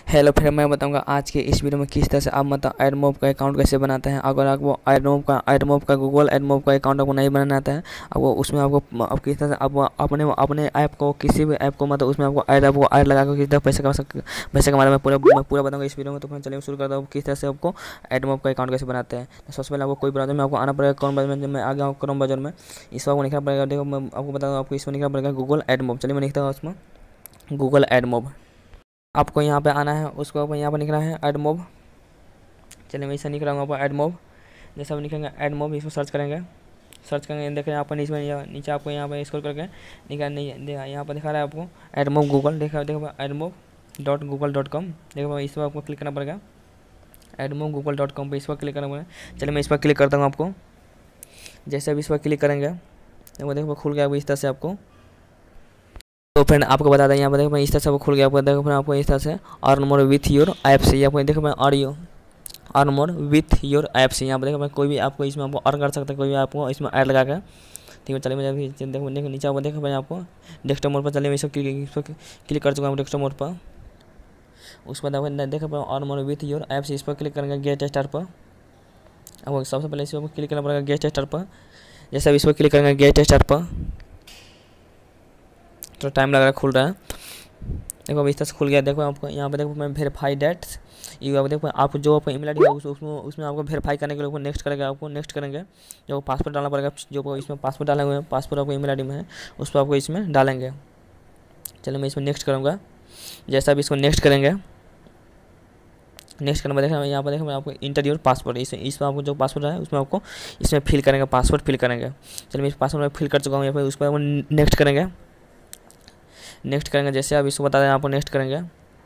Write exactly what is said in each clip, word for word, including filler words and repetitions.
Hello friend, मैं बताऊंगा आज के इस वीडियो में किस तरह से आप मतलब एडमोब का अकाउंट कैसे बनाते हैं। अगर आपको एडमोब का एडमोब का गूगल एडमोब का अकाउंट आपको नहीं बनाना आता है, आपको उसमें आपको आप किस तरह से आप अपने अपने ऐप को किसी भी ऐप को मतलब उसमें आपको ऐड आपको ऐड लगा कर किस तरह पैसे कमा सकते पैसे कमाना मैं पूरा मैं पूरा बताऊंगा इस वीडियो में। तो फिर चलिए शुरू करता हूँ किस तरह से आपको एडमोब का अकाउंट कैसे बनाते हैं। तो सबसे पहले आपको कोई ब्राउज़र में आपको आना पड़ेगा। क्रोम ब्राउज़र में मैं आ गया हूँ क्रोम ब्राउज़र में। इसमें आपको लिखना पड़ेगा, देखो मैं आपको बता दूँ, आपको इसमें लिखना पड़ेगा गूगल एडमोब। चलिए मैं लिखता हूँ उसमें गूगल एडमोब। आपको यहाँ पे आना है, उसको आपको यहाँ पर लिखना है एडमोब। चलिए मैं इसे लिख रहा हूँ आपको एडमोब। जैसे आप लिखेंगे एडमोब, इसको सर्च करेंगे। सर्च करेंगे, देख रहे हैं आप इसमें यहाँ नीचे आपको यहाँ पर स्क्रॉल करके निकाल नहीं देखा, यहाँ पर दिखा रहा है आपको एडमोब गूगल। देखा देखो AdMob dot Google dot com. देखो इस पर आपको क्लिक करना पड़ेगा, एडमोब गूगल डॉट कॉम पर इस पर क्लिक करना पड़ेगा। चलिए मैं इस पर क्लिक करता हूँ आपको। जैसे अब इस पर क्लिक करेंगे देखो देखो खुल गया इस तरह से आपको। तो फ्रेंड आपको बता दें, यहाँ पर देखो इस तरह से वो खुल गया। आपको देखो फ्रेंड आपको इस तरह से earn more with your app से आपको देखो मैं audio earn more with your app से यहाँ पर देखो मैं कोई भी आपको इसमें आपको अर्न कर सकता है, कोई भी आपको इसमें ऐड लगा कर। ठीक है, चलिए मैं अभी देखो देखो नीचे आपको देखो मैं आपको डेस्कटॉप मोड पर, चलिए मैं इस पर क्लिक कर चुका हूँ डेस्कटॉप मोड पर। उसके बाद आपको देखो earn more with your app से इस पर क्लिक करेंगे गेट स्टार पर। आपको सबसे पहले इस पर क्लिक करना पड़ेगा गेट स्टार पर। जैसे अब इस पर क्लिक करेंगे गेट स्टार पर, तो टाइम लग रहा है खुल रहा है। देखो अब इस तरह से खुल गया। देखो आपको यहाँ पे देखो मैं वेरीफाई डेट यू आप देखो आप जो आपको ईमेल आई डी है उस, उसमें उसमें आपको वेरीफाई करने के लिए नेक्स्ट करेगा। आपको नेक्स्ट करेंगे, जो पासवर्ड डालना पड़ेगा, जो इसमें पासवर्ड डाले हुए हैं पासवर्ड आपको ईमेल आई डी में है उस पर आपको इसमें डालेंगे। चलिए मैं इसमें नेक्स्ट करूँगा। जैसा अब इसको नेक्स्ट करेंगे, नेक्स्ट करने में देखा यहाँ पर देखो मैं आपको इंटर योर पासवर्ड, इस इसमें आपको जो पासवर्ड है उसमें आपको इसमें फिल करेंगे, पासवर्ड फिल करेंगे। चलिए मैं इस पासवर्ड में फिल कर चुका हूँ यहाँ पर। उस पर नेक्स्ट करेंगे, नेक्स्ट करेंगे। जैसे आप इसको बता दें आपको नेक्स्ट करेंगे।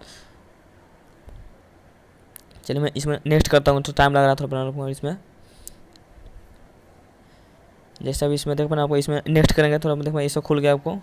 चलिए मैं इसमें नेक्स्ट करता हूँ, तो टाइम लग रहा था थोड़ा इसमें। जैसे अब इसमें देखो आपको इसमें नेक्स्ट करेंगे, थोड़ा देखो इसको खुल गया आपको।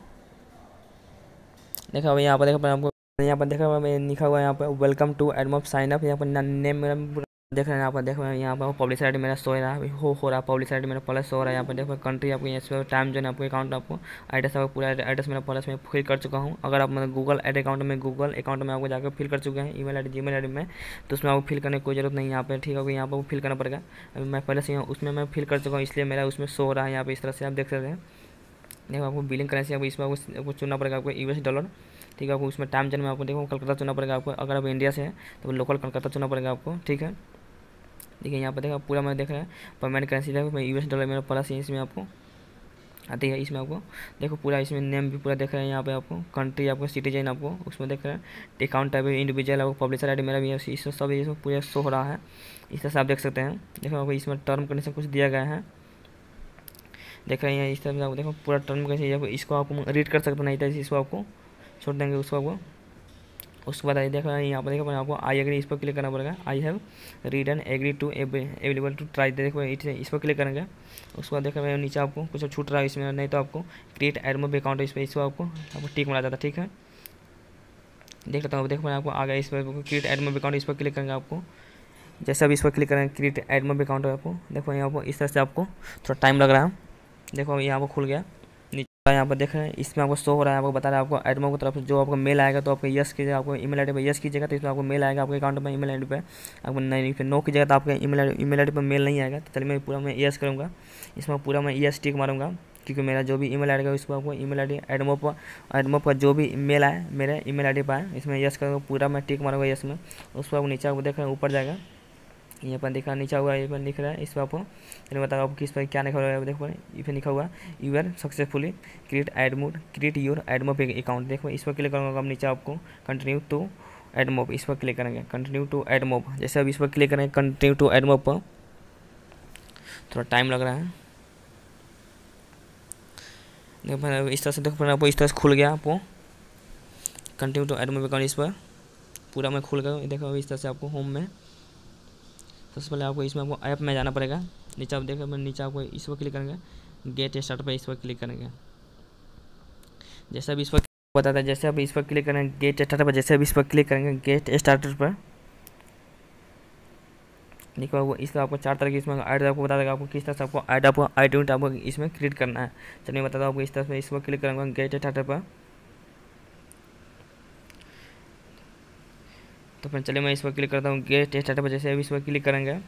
देखा यहाँ पर देखो आपको यहाँ पर देखा लिखा हुआ है यहाँ पर welcome to AdMob sign up. यहाँ पर नेम मेरा देख रहे हैं यहाँ पर देखो यहाँ पर पब्लिश आईडी मेरा शो हो रहा है हो हो रहा है पब्लिश आईडी मेरा प्लस हो रहा है। यहाँ पर देखो कंट्री आपको यहाँ टाइम जो है आपको अकाउंट आपको एड्रेस आपको पूरा एड्रेस मेरा प्लस में फिल कर चुका हूँ। अगर आप मतलब गूगल एड अकाउंट में गूगल अकाउंट में आपको जाकर फिल कर चुके हैं ईमेल आईडी जीमेल आईडी में, तो उसमें आपको फिल करने की कोई जरूरत नहीं है। यहाँ पर ठीक होगा, यहाँ पर फिल करना पड़ेगा। अभी मैं पहले से उसमें मैं फिल कर चुका हूँ, इसलिए मेरा उसमें शो हो रहा है यहाँ पर इस तरह से आप देख सकते हैं। देखो आपको बिलिंग करेंसी आपको इसमें आपको चुनना पड़ेगा आपको यूएस डॉलर। ठीक है, आपको उसमें टाइम जोन में आपको देखो कलकत्ता चुनना पड़ेगा आपको। अगर आप इंडिया से हैं तो लोकल कलकत्ता चुनना पड़ेगा आपको। ठीक है, देखिए यहाँ पर देखो पूरा मैं देख रहा है पेमेंट करेंसी देखो यूएस डॉलर मेरा प्लस है इसमें आपको आती है। इसमें आपको देखो पूरा इसमें नेम भी पूरा देख रहे हैं यहाँ पे आपको, कंट्री आपको सिटीजन आपको उसमें देख रहे हैं, अकाउंट टाइप इंडिविजुअल आपको पब्लिशर आईडी मेरा भी है इसमें सब इसमें पूरा शो हो रहा है। इस तरह से आप देख सकते हैं। देखो आपको इसमें टर्म कंडीशन कुछ दिया गया है, देख रहे हैं इस तरह से आपको देखो पूरा टर्म कंडीशन इसको आप रीड कर सकते नहीं था, इसको आपको छोड़ देंगे उसको आपको। उसके बाद आई देखो यहाँ पर देखो आपको आई एग्री इस पर क्लिक करना पड़ेगा। I have read and agree to available to try, देखो इस पर क्लिक करेंगे। उसके बाद देखो नीचे आपको कुछ छूट रहा है इसमें, नहीं तो आपको क्रिएट एडमोब अकाउंट इस पर इसको आपको आपको टिक मारा जाता है। ठीक है, देख लेता हूँ। देखो मैं आपको आ गया इस पर क्रिएट एडमोब अकाउंट, इस पर क्लिक करेंगे आपको। जैसे अब इस पर क्लिक करेंगे क्रिएट एडमोब अकाउंट आपको देखो यहाँ पर इस तरह से आपको थोड़ा टाइम लग रहा है। देखो यहाँ पर खुल गया। यहाँ पर देख रहे हैं इसमें आपको शो हो रहा है, आपको बता रहा है आपको एडमोब की तरफ से जो आपको मेल आएगा तो आपको यस कीजिए, आपको ईमेल आईडी पर यस कीजिएगा तो इसमें आपको मेल आएगा आपके अकाउंट में ईमेल आईडी पे। आपको नहीं फिर नो कीजिएगा तो आपके ईमेल ईमेल आईडी पर मेल नहीं आएगा। तो चलिए मैं पूरा मैं यस करूँगा, इसमें पूरा मैं यस टिक मारूंगा, क्योंकि मेरा जो भी ईमेल आएगा इसको आपको ईमेल आईडी एडमोब पर एडमोब पर जो भी मेल आए मेरे ईमेल आईडी पर आए इसमें यस करूँगा, पूरा मैं टिक मारूंगा यस में। उसको आपको नीचे आपको देख रहे हैं ऊपर जाएगा, यहाँ पर दिखा नीचा हुआ ये पर लिख रहा है इस पर आपको चलिए बताओ आपको किस पर क्या लिखा हुआ है। देखो ये पे लिखा हुआ you are successfully create AdMob create your AdMob account. देखो इस पर क्लिक करूँगा, अब नीचे आपको कंटिन्यू टू एडमोब इस पर क्लिक करेंगे, कंटिन्यू टू एडमोब। जैसे अब इस पर क्लिक करेंगे कंटिन्यू टू एडमोब पर, थोड़ा टाइम लग रहा है। देखो इस तरह से देखो आपको इस तरह से खुल गया आपको कंटिन्यू टू एडमोब अकाउंट, इस पर पूरा मैं खुल गया। देखो इस तरह से आपको होम में सबसे पहले आपको इसमें आपको ऐप में जाना पड़ेगा। नीचे आप देखो नीचे आपको इस पर क्लिक करेंगे गेट स्टार्ट पर, इस पर क्लिक करेंगे। जैसे अब इस पर बताता है, जैसे अब इस पर क्लिक करेंगे गेट स्टार्टर पर, जैसे अब इस पर क्लिक करेंगे गेट स्टार्टर पर देखो वो इस आपको चार तरह की इसमें ऐड आपको बता देगा आपको किस तरह से आपको ऐड आपको आइटम आपको इसमें क्रिएट करना है। चलिए मैं बताता हूँ आपको इस तरह से इस पर क्लिक करेंगे गेट स्टार्टर पर, तो फिर चलिए मैं इस पर क्लिक करता हूँ गेट स्टार्ट पर। जैसे अभी इस पर क्लिक करेंगे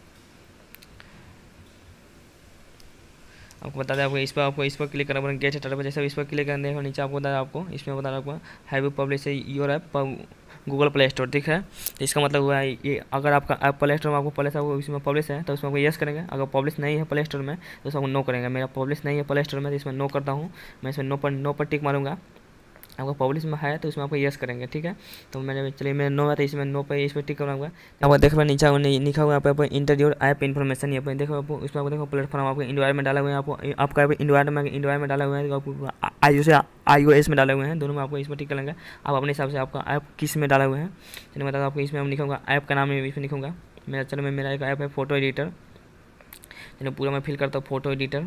आपको बता दें, आपको इस पर आपको इस पर क्लिक करना पड़ेगा गेट स्टार्ट पर। जैसे इस पर क्लिक करने देखो नीचे आपको बता दें, आपको इसमें बता रहा आपको have you publish your app Google Play Store दिख रहा है। तो इसका मतलब हुआ है ये अगर आपका ऐप प्ले स्टोर में आपको प्ले आपको इसमें पब्लिश है तो उसमें आपको येस करेंगे। अगर पब्लिश नहीं है प्ले स्टोर में तो उसमें नो करेंगे। मेरा पब्लिश नहीं है प्ले स्टोर में तो इसमें नो करता हूँ। मैं इसमें नो पर नो पर टिक मारूंगा। आपको पब्लिश में है तो इसमें आपको येस करेंगे, ठीक है। तो मैंने चलिए मेरा नो है तो इसमें नो पे इस पर टिक करूँगा। आपको देख रहे नीचे लिखा हुआ है आपको इंटरव्यू ऐप इन्फॉर्मेशन। यहाँ पर देखो आपको इसमें आपको देखो प्लेटफॉर्म आपको इंडिया में डाला हुआ है। आपको आपका इंडिया में इंडिया में डाला हुआ है, आपको आई ओ से आई ओ एस में डाले हुए हैं, दोनों में आपको इस पर टिक करेंगे। आप अपने हिसाब से आपका ऐप किस में डाला हुआ है चलिए बता दो आपको। इसमें हम लिखूँगा ऐप का नाम है, इसमें लिखूँगा मेरा चलो मैं मेरा एक ऐप है फोटो एडिटर। चलो पूरा मैं फिल करता हूँ फोटो एडिटर,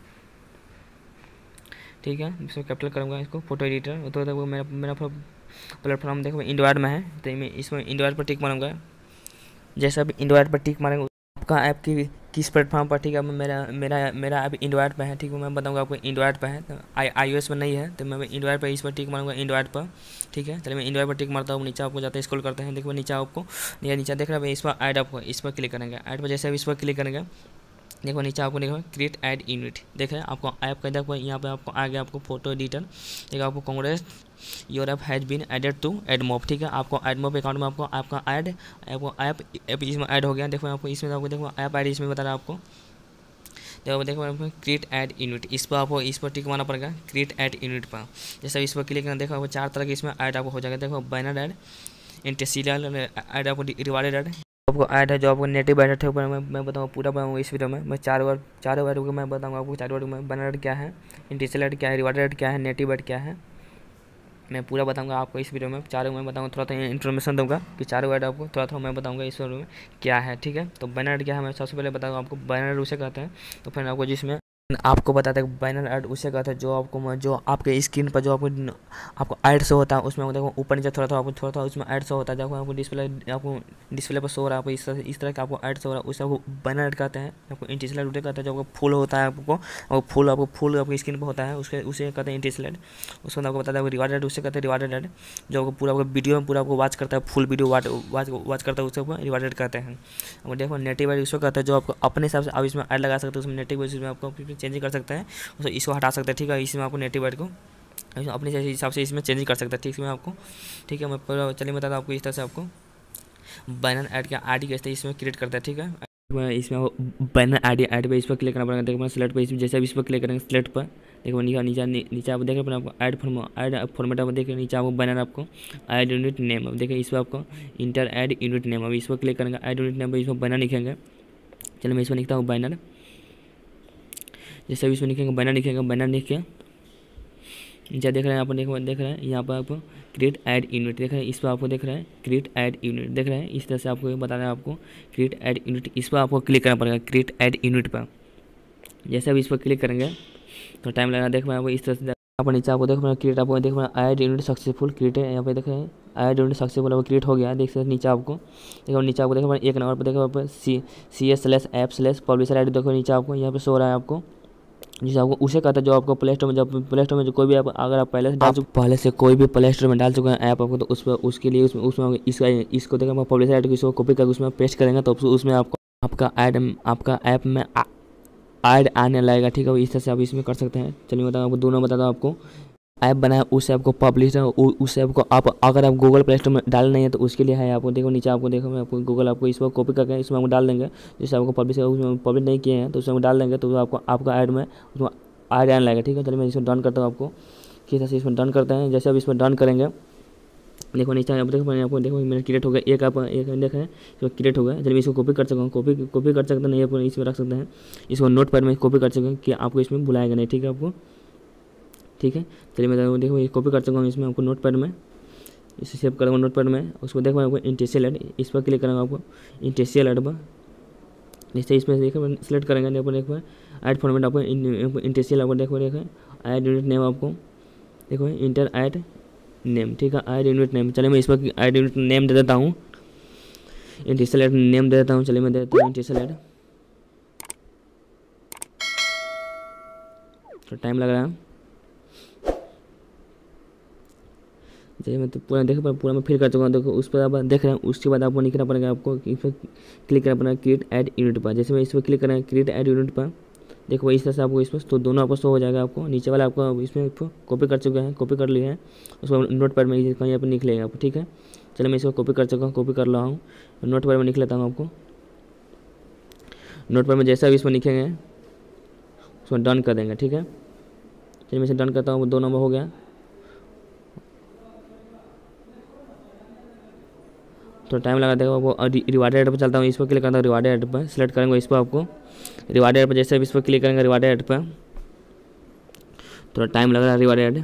ठीक है। इसमें कैपिटल करूँगा इसको फोटो एडिटर। तो वो मेरा मेरा प्लेटफॉर्म देखो इंडोएड में है तो मैं इसमें इंडोएड पर टिक मारूंगा। जैसे अभी इंडोएड पर टिक मारेंगे आपका ऐप की किस प्लेटफॉर्म पर, ठीक है। मेरा मेरा मेरा ऐप इंडोएड पर है, ठीक है। मैं बताऊंगा आपको इंडोएड पर है तो आई आई ओ एस पर नहीं है तो मैं इंडोएड पर इस पर टिक मारूंगा इंडोएड पर, ठीक है। चलिए मैं इंडोएड पर टिक मारता हूँ। नीचे आपको जाते हैं स्क्रॉल करते हैं, देखो नीचे आपको ये नीचे देख रहे हैं इस पर ऐड आपको इस पर क्लिक करेंगे। ऐड पर जैसे इस पर क्लिक करेंगे देखो नीचे आपको देखो क्रिएट ऐड यूनिट देखें आपको ऐप का देखो यहाँ पे आपको आ गया आपको फोटो एडिटर। देखो आपको congrats your app has been added to AdMob, ठीक है। आपको एडमोब अकाउंट में आपको आपका ऐड आपको ऐप ऐप इसमें ऐड हो गया। देखो आपको इसमें आपको देखो ऐप आई डी इसमें बता रहा है आपको। देखो देखो क्रिएट ऐड यूनिट इस पर आपको इस पर टिक मारना पड़ेगा क्रिएट ऐड यूनिट पर। जैसे इस पर क्लिक करना देखो आपको चार तरह के इसमें ऐड आपको हो जाएगा। देखो बैनर ऐड, इंटेंसियल ऐड, आपको रिवार्डेड ऐड आपको ऐड है जो आपको नेटिव ऐड है ऊपर मैं मैं बताऊँगा पूरा बताऊँगा इस वीडियो में। मैं चार वर्ड चार वर्ड को मैं बताऊँगा आपको चार वर्ड में बैनर ऐड क्या है, इंटेंसियल ऐड क्या है, रिवार्डेड ऐड क्या है, नेटिव ऐड क्या है, मैं पूरा बताऊंगा आपको इस वीडियो में। चारों मैं बताऊंगा थोड़ा थोड़ा इन्फॉर्मेशन दूंगा कि चारों ऐड आपको थोड़ा थोड़ा मैं बताऊंगा इस वीडियो में क्या है, ठीक है। तो बैनर ऐड क्या है मैं सबसे पहले बताऊंगा आपको। बैनर ऐड उसे कहते हैं तो फिर आपको जिसमें आपको बताते हैं बैनर ऐड उसे कहते हैं जो आपको जो आपके स्क्रीन पर जो आपको आपको ऐड शो होता है उसमें देखो ऊपर नीचे थोड़ा थोड़ा आपको थोड़ा थोड़ा उसमें ऐड शो होता है। जब आपको डिस्प्ले आपको डिस्प्ले पर शो हो रहा है आपको इस तरह इस तरह का आपको ऐड शो हो रहा है उसे आपको बैनर ऐड कहते हैं। आपको इंटेंसियल ऐड कहते हैं जो आपको फुल होता है आपको आपको फुल आपको फुल आपकी स्क्रीन पर होता है उसके उसे कहते हैं इंटेंसियल ऐड। उसके बाद आपको बताता है रिवार्डेड ऐड उसे कहते हैं रिवार्डेड ऐड जो आपको पूरा आपको वीडियो में पूरा आपको वॉच करता है full video watch watch watch करता है उसे आपको रिवार्डेड कहते हैं। आपको देखो नेटिव ऐड उसको कहते हैं जो आपको अपने हिसाब से आप इसमें ऐड लगा सकते हो उसमें नेटिव इसमें आपको चेंज कर सकते हैं उसे इसको हटा सकते हैं, ठीक है। इसमें आपको नेटिव ऐड को अपने हिसाब से इसमें चेंज कर सकते हैं, ठीक है। आपको ठीक है मैं चलिए मैं बताता हूँ आपको इस तरह से आपको बैनर ऐड का आई डी कैसे इसमें क्रिएट करता है, ठीक है। इसमें बैनर आई डी ऐड पे इस पर क्लिक करना पड़ेगा। देखो मैं सिलेक्ट पे जैसे इस पर क्लिक करेंगे सिलेक्ट पर देखो नीचे नीचे नीचे आप देख रहे हैं आपको ऐड फॉर्म ऐड फॉर्मेट आप देख रहे नीचे आपको बैनर आपको ऐड यूनिट नेम अब देखिए इस पर आपको इंटर ऐड यूनिट नेम अब इस पर क्लिक करेंगे ऐड यूनिट नेम पर इसमें बैनर लिखेंगे। चलिए मैं इसमें लिखता हूँ बैनर। जैसे भी इसमें लिखेंगे बैनर लिखेंगे बैनर लिख के नीचे देख रहे हैं आप देखो देख रहे हैं यहाँ पर आपको क्रिएट ऐड यूनिट देख रहे हैं इस पर आपको देख रहे हैं क्रिएट ऐड यूनिट देख रहे हैं इस तरह से आपको बता रहे हैं आपको क्रिएट ऐड यूनिट इस पर आपको क्लिक करना पड़ेगा क्रिएट ऐड यूनिट पर। जैसे अब इस पर क्लिक करेंगे तो टाइम लगेगा देख रहे हैं इस तरह से यहाँ पर नीचे आपको देख रहे हैं क्रिएट आपको देख रहे हैं ऐड यूनिट सक्सेसफुल क्रिएट है यहाँ पे देख रहे हैं ऐड यूनिट सक्सेसफुल आपको क्रिएट हो गया है। देख सकते हैं नीचे आपको देखो नीचे आपको देखो एक नंबर पर देखो C C S slash app slash publisher I D देखो नीचे आपको यहाँ पे शो रहा है आपको जिसे आपको उसे कहता है जो आपको प्ले स्टोर में जब प्ले स्टोर में जो कोई भी आप अगर आप पहले से डाल चुके पहले से कोई भी प्ले स्टोर में डाल चुके हैं ऐप आपको तो उस पर उसके लिए उसमें उसमें इसका इसको देखो पब्लिशर आई डी इसको कॉपी करके उसमें पेस्ट करेंगे तो उसमें आपको आपका ऐड आपका ऐप में ऐड आने लगेगा, ठीक है। इस तरह से आप इसमें कर सकते हैं। चलिए बताऊँ आपको दोनों बताता हूँ आपको ऐप बनाया उस ऐप को पब्लिश है उस ऐप को आप अगर आप गूगल प्ले स्टोर में डाल नहीं है तो उसके लिए है आपको देखो नीचे आपको देखो मैं आपको गूगल आपको इस पर कॉपी करके इसमें आपको डाल देंगे। जैसे आपको पब्लिश उसमें पब्लिश नहीं किए हैं तो उसमें डाल देंगे तो आपको आपका ऐड में उसमें ऐड आने लगेगा, ठीक है। चलिए मैं इसमें डन करता हूँ आपको किस तरह से इसमें डन करते हैं। जैसे अब इसमें डन करेंगे देखो नीचे आप देखो मैंने आपको देखो मेरा क्रिएट हो गया एक आप एक देख रहे हैं इसमें क्रिएट हो गया। चलिए इसको कॉपी कर सकता हूँ कॉपी कॉपी कर सकते नहीं है इसमें रख सकते हैं इसको नोट पैड में कॉपी कर सकते हैं कि आपको इसमें बुलाएगा नहीं, ठीक है आपको ठीक है। चलिए मैं देखो ये कॉपी कर सकता हूँ इसमें आपको नोट पैड में इसे सेव करूँगा नोट पैड में उसको देखो आपको इंटेंसियल ऐड इस पर क्लिक करूँगा आपको इंटेंसियल ऐड पर जैसे इसमें देखो सेलेक्ट करेंगे देखो देखो ऐड फॉर्मेट आपको इंटेंसियल आपको देखो देखो ऐड यूनिट नेम आपको देखो इंटर ऐड नेम, ठीक है ऐड यूनिट नेम। चलिए मैं इस पर ऐड यूनिट नेम दे देता हूँ इंटेंसियल ऐड नेम दे देता हूँ। चलिए मैं दे देता हूँ इंटेंसियल ऐड तो टाइम लग रहा है। जैसे मैं तो पूरा देखो पूरा मैं फिल कर चुका हूँ। देखो उस पर आप देख रहे हैं, उसके बाद आपको लिखना पड़ेगा, आपको इस पर क्लिक करना पड़ेगा क्रिएट ऐड यूनिट पर। जैसे मैं इस पर क्लिक करें क्रिएट ऐड यूनिट पर, देखो इस तरह से आपको इसमें तो दोनों आपको शो हो जाएगा। आपको नीचे वाला आपको इसमें कॉपी कर चुके हैं, कॉपी कर लिए हैं, उसको नोट पैड में कहीं यहाँ पर लिख लेंगे आपको, ठीक है। चलो मैं इसको कॉपी कर चुका हूँ, कॉपी कर रहा हूँ, नोट पैड में लिख लेता हूँ। आपको नोट पैड में जैसा भी इसमें लिखेंगे उसको डन कर देंगे, ठीक है। चलिए मैं इसे डन करता हूँ, दो नंबर हो गया। तो टाइम लगा देगा वो। रिवार्ड एड पर चलता हूँ, इस पर क्लिक करता हूँ, रिवार्ड एड पर सिलेक्ट करेंगे इस पर। आपको रिवार्ड एड पर जैसे भी इस पर क्लिक करेंगे रिवार्ड एड पर, थोड़ा टाइम लग रहा है रिवार्ड एड।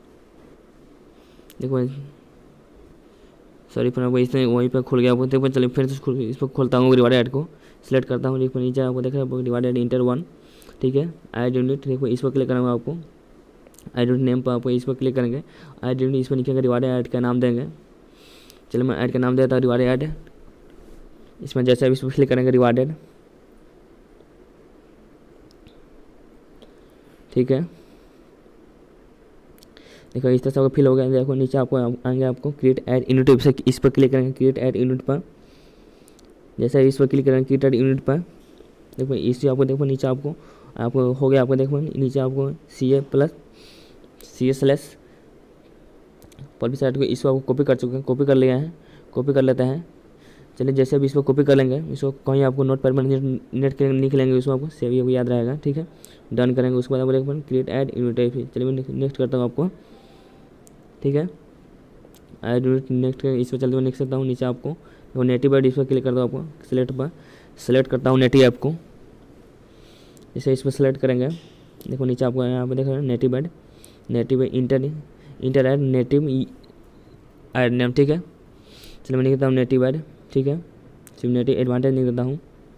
देखो सॉरी फिर आपको इसमें वहीं पर खुल गया। आपको देखो चलिए फिर से इस पर खोलता हूँ, रिवार्ड एड को सिलेक्ट करता हूँ, देखो नीचे आपको देख रहे हैं रिवार्ड एड इंटर वन, ठीक है। ऐड यूनिट देखो इस पर क्लिक करेंगे, आपको ऐड यूनिट नेम पर आपको इस पर क्लिक करेंगे, ऐड यूनिट इस पर लिखेंगे, रिवार्ड ऐड का नाम देंगे। चलिए मैं ऐड का नाम देता हूँ रिवार्ड ऐड। इसमें जैसे अभी इस पर क्लिक करेंगे रिवार्ड ऐड, ठीक है। देखो इस तरह से आपको फिल हो गया। देखो नीचे आपको आएंगे, आपको क्रिएट ऐड यूनिट इस पर क्लिक करेंगे, क्रिएट ऐड यूनिट पर जैसे इस पर क्लिक करेंगे क्रिएट ऐड यूनिट पर, देखो इस आपको देखो नीचे आपको आपको हो गया। आपको देखो नीचे आपको C A plus C A slash public site को इसको आपको कॉपी कर चुके हैं, कॉपी कर लिया है, कॉपी कर लेते हैं। चलिए जैसे भी इसको कॉपी कर लेंगे, इसको कहीं आपको नोट पैड में नेट के लिख लेंगे, उसको आपको सेव आपको याद रहेगा, ठीक है। डन करेंगे, उसके बाद आप क्रिएट ऐड यूनिट। चलिए मैं नेक्स्ट करता हूँ आपको, ठीक है। ऐड यूनिट नेक्स्ट इस पर चलते हुए नेक्स्ट करता हूँ। नीचे आपको वो नेटिव ऐड इस पर क्लिक करता हूँ, आपको सिलेक्ट पर सेलेक्ट करता हूँ नेटिव ऐप को। जैसे इस पर सेलेक्ट करेंगे, देखो नीचे आपको यहाँ पर देख रहे हैं native ad, native inter inter ad native ad name, ठीक है। चलिए मैं लिखता हूँ नेटिव ऐड, ठीक है। सिर्फ नेटिव एडवांटेज नहीं देता हूँ।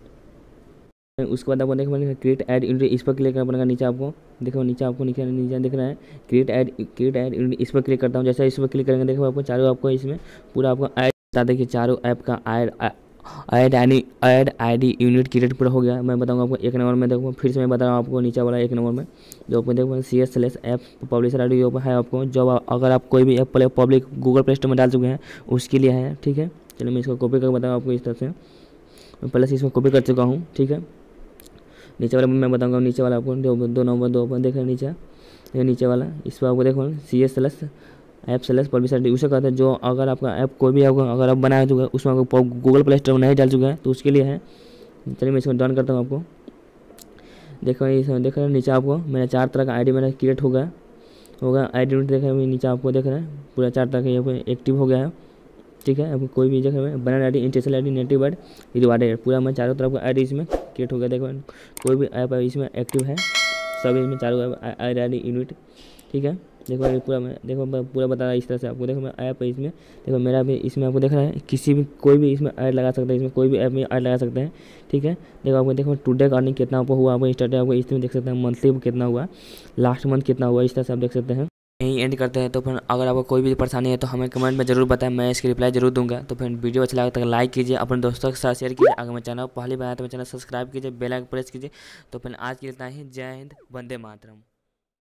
उसके बाद आपको देखो मैंने क्रिएट ऐड यूनिट इस पर क्लिक करना पड़ेगा। नीचे आपको देखो नीचे आपको नीचे नीचे दिख रहा है create ad create ad unit, इस पर क्लिक करता हूँ। जैसे इस पर क्लिक करेंगे देखो आपको चारों आपको इसमें पूरा आपको ऐड बता दें कि चारों ऐप का ad ad I ad I D unit create पूरा हो गया। मैं बताऊंगा आपको एक नंबर में, देखो फिर से मैं बता रहा हूँ आपको नीचे वाला एक नंबर में जो आपको देखो C S slash app publisher I D है आपको, जो अगर आप कोई भी app public Google Play Store में डाल चुके हैं उसके लिए है, ठीक है। चलिए मैं इसको कॉपी करके बताऊँ आपको इस तरह से, मैं पहले से इसको कॉपी कर चुका हूँ, ठीक है। नीचे वाला मैं बताऊँगा, नीचे वाला आपको दो दो नंबर दो पर देख रहे नीचे, ये नीचे वाला इस पर आपको देखो C S slash app slash publisher उसे कहते हैं, जो अगर आपका ऐप कोई भी आपको अगर आप बनाए चुके हैं उसमें आपको गूगल प्ले स्टोर में नहीं डाल चुका है तो उसके लिए है। चलिए मैं इसको डन करता हूँ। आपको देखो इसमें देख रहे हैं नीचे आपको मेरा चार तरह का आईडी मेरा क्रिएट हो गया होगा आईडी यूनिट देख रहे हैं नीचे आपको देख रहे हैं पूरा चार तरह का यहाँ पे एक्टिव हो गया है, ठीक है। आपको कोई भी जगह में बनाना I D intentional I D native ad reward ad पूरा मैं चारों तरफ का आई डी इसमें क्रिएट हो गया। देखो कोई भी ऐप इसमें एक्टिव है, सब इसमें चारों आई डी यूनिट, ठीक है। देखो पूरा मैं देखो पूरा बता रहा है इस तरह से आपको। देखो मैं ऐप है इसमें, देखो मेरा भी इसमें आपको देख रहा है किसी भी कोई भी इसमें ऐड लगा सकता है, इसमें कोई भी ऐप में ऐड लगा सकते हैं, ठीक है। देखो आपको देखो टुडे का अर्निंग कितना आपको हुआ, आपको स्टार्ट आपको इसमें देख सकते हैं, मंथली कितना हुआ, लास्ट मंथ कितना हुआ, इस तरह से आप देख सकते हैं। यहीं एंड करते हैं। तो फिर अगर आपको कोई भी परेशानी है तो हमें कमेंट में जरूर बताएं, मैं इसकी रिप्लाई जरूर दूंगा। तो फिर वीडियो अच्छा लगा तो लाइक कीजिए, अपने दोस्तों के साथ शेयर कीजिए। अगर मैं चैनल पहली बार आया तो मैं चैनल सब्सक्राइब कीजिए, बेल आइकन प्रेस कीजिए। तो फिर आज के लिए इतना ही। जय हिंद, वंदे मातरम।